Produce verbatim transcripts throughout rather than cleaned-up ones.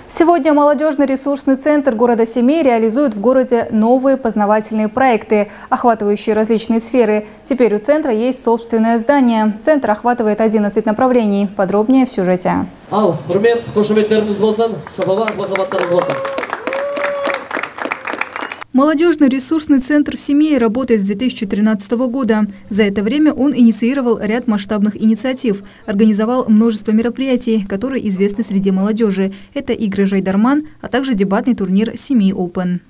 Сегодня молодежный ресурсный центр города Семей реализует в городе новые познавательные проекты, охватывающие различные сферы. Теперь у центра есть собственное здание. Центр охватывает одиннадцать направлений. Подробнее в сюжете. Молодежный ресурсный центр в Семее работает с две тысячи тринадцатого года. За это время он инициировал ряд масштабных инициатив, организовал множество мероприятий, которые известны среди молодежи. Это игры «Жайдарман», а также дебатный турнир «Семей Open».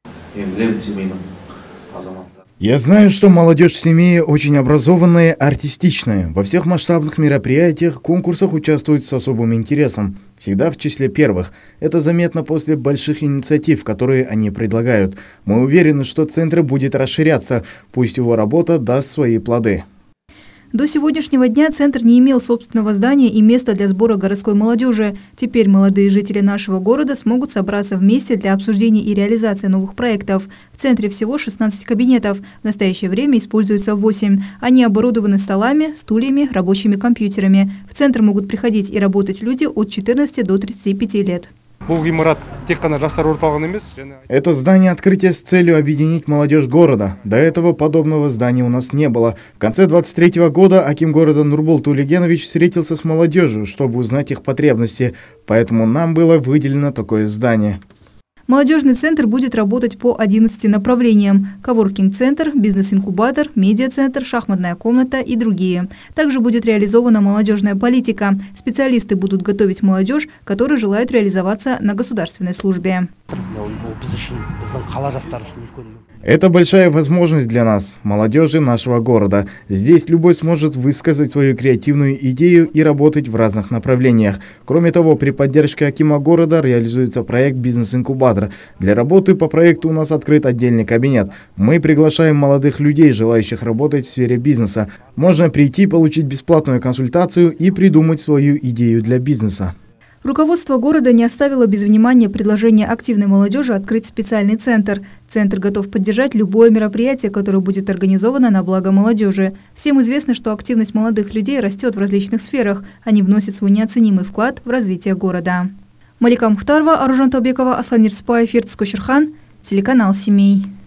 Я знаю, что молодежь в Семее очень образованная, артистичная. Во всех масштабных мероприятиях, конкурсах участвуют с особым интересом. Всегда в числе первых. Это заметно после больших инициатив, которые они предлагают. Мы уверены, что центр будет расширяться, пусть его работа даст свои плоды. До сегодняшнего дня центр не имел собственного здания и места для сбора городской молодежи. Теперь молодые жители нашего города смогут собраться вместе для обсуждения и реализации новых проектов. В центре всего шестнадцать кабинетов. В настоящее время используются восемь. Они оборудованы столами, стульями, рабочими компьютерами. В центр могут приходить и работать люди от четырнадцати до тридцати пяти лет. Это здание открытия с целью объединить молодежь города. До этого подобного здания у нас не было. В конце двадцать третьего года аким города Нурбул Тулегенович встретился с молодежью, чтобы узнать их потребности. Поэтому нам было выделено такое здание. Молодежный центр будет работать по одиннадцати направлениям. Коворкинг-центр, бизнес-инкубатор, медиа-центр, шахматная комната и другие. Также будет реализована молодежная политика. Специалисты будут готовить молодежь, которые желают реализоваться на государственной службе. Это большая возможность для нас, молодежи нашего города. Здесь любой сможет высказать свою креативную идею и работать в разных направлениях. Кроме того, при поддержке акима города реализуется проект «Бизнес-инкубатор». Для работы по проекту у нас открыт отдельный кабинет. Мы приглашаем молодых людей, желающих работать в сфере бизнеса. Можно прийти, получить бесплатную консультацию и придумать свою идею для бизнеса. Руководство города не оставило без внимания предложение активной молодежи открыть специальный центр. Центр готов поддержать любое мероприятие, которое будет организовано на благо молодежи. Всем известно, что активность молодых людей растет в различных сферах. Они вносят свой неоценимый вклад в развитие города. Малика Мухтарова, Аружан Таубекова, Аслан Ирспаев, Иртс Кошерхан, телеканал «Семей».